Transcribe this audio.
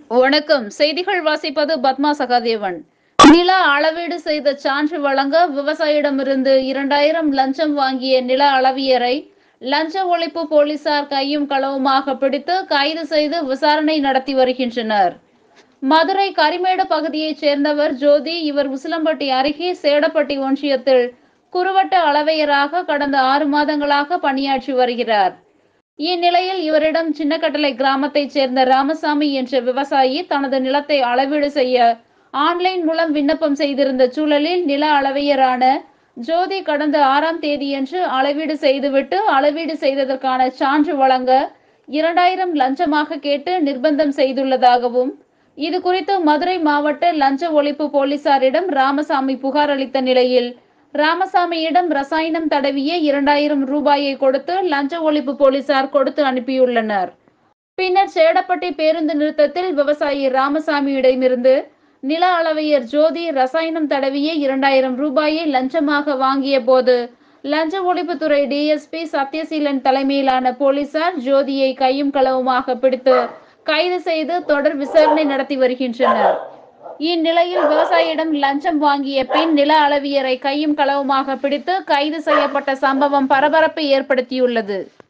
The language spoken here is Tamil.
வணக்கம். செய்திகள் வாசிப்பது பத்மா சகாதேவன். நில அளவீடு செய்த சான்று வழங்க விவசாயியிடமிருந்து 2000 லஞ்சம் வாங்கிய நில அளவியரை லஞ்ச ஒழிப்பு போலீசார் கையும் களவுமாக பிடித்து கைது செய்து விசாரணை நடத்தி வருகின்றனர். மதுரை கரிமேடு பகுதியைச் சேர்ந்தவர் ஜோதி. இவர் உசிலம்பட்டி அருகே சேடப்பட்டி ஒன்றியத்தில் குறுவட்ட அளவையராக கடந்த 6 மாதங்களாக பணியாற்றி வருகிறார். இந்நிலையில் இவரிடம் சின்னக்கட்டளை கிராமத்தைச் சேர்ந்த ராமசாமி என்ற விவசாயி தனது நிலத்தை அளவீடு செய்ய ஆன்லைன் மூலம் விண்ணப்பம் செய்திருந்த சூழலில் நில அளவையரான ஜோதி கடந்த 6ஆம் தேதியன்று அளவீடு செய்துவிட்டு அளவீடு செய்ததற்கான சான்று வழங்க 2000 லஞ்சமாக கேட்டு நிர்பந்தம் செய்துள்ளதாகவும், இதுகுறித்து மதுரை மாவட்ட லஞ்ச ஒழிப்பு போலீசாரிடம் ராமசாமி புகார் அளித்த நிலையில் ராமசாமியிடம் ரசாயனம் தடவிய 2000 ரூபாயை கொடுத்து லஞ்ச ஒழிப்பு போலீசார் கொடுத்து அனுப்பியுள்ளனர். பின்னர் சேடப்பட்டி பேருந்து நிறுத்தத்தில் விவசாயி ராமசாமியிடமிருந்து நில அளவையர் ஜோதி ரசாயனம் தடவிய 2000 ரூபாயை லஞ்சமாக வாங்கிய போது லஞ்ச ஒழிப்புத்துறை டிஎஸ்பி சத்யசீலன் தலைமையிலான போலீசார் ஜோதியை கையும் களவுமாக பிடித்து கைது செய்து தொடர் விசாரணை நடத்தி வருகின்றனர். இந்நிலையில் விவசாயியிடம் லஞ்சம் வாங்கிய பின் நில அளவியரை கையும் களவுமாக பிடித்து கைது செய்யப்பட்ட சம்பவம் பரபரப்பை ஏற்படுத்தியுள்ளது.